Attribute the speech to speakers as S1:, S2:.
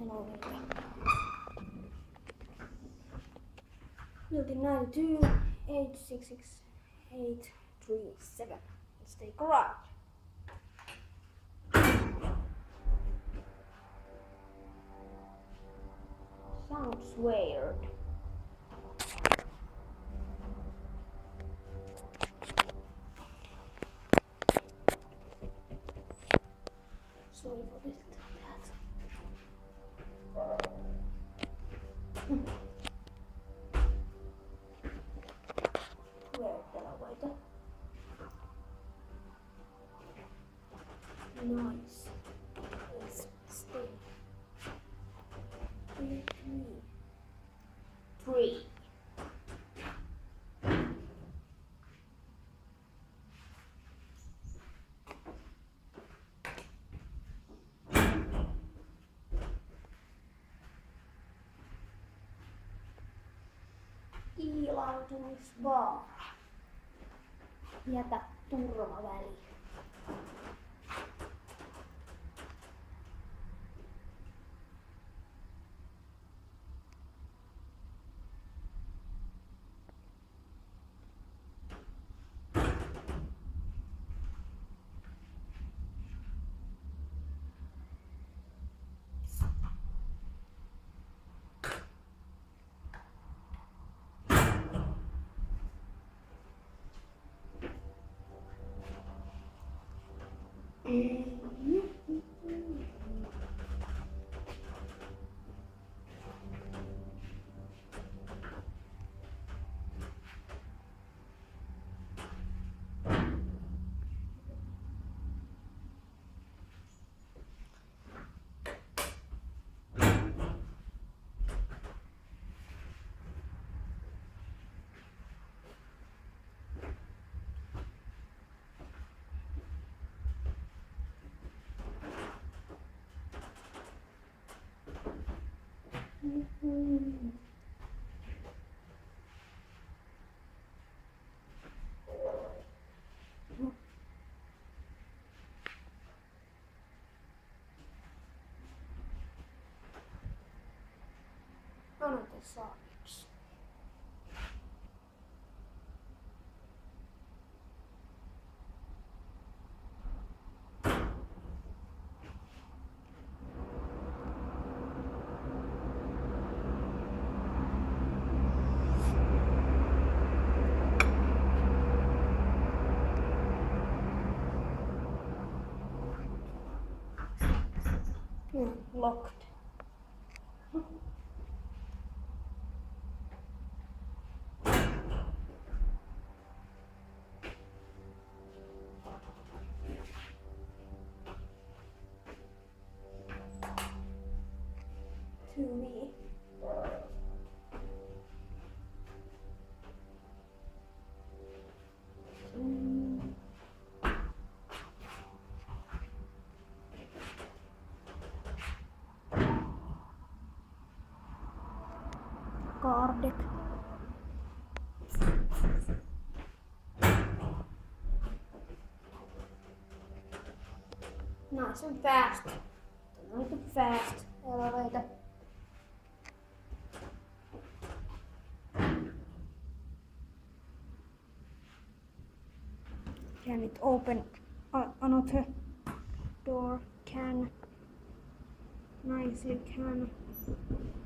S1: elevator. Building 92, 866837. Let's take a ride. Sounds weird. Sorry for this and that. Where the elevator? Nice. Let's stay. 3. Ilautumisvaara. Jätä turvaväli. Anna the socks. Locked. To me. Car deck. Nice and fast. Nice and fast elevator. Can it open another door? Can. Nicely can.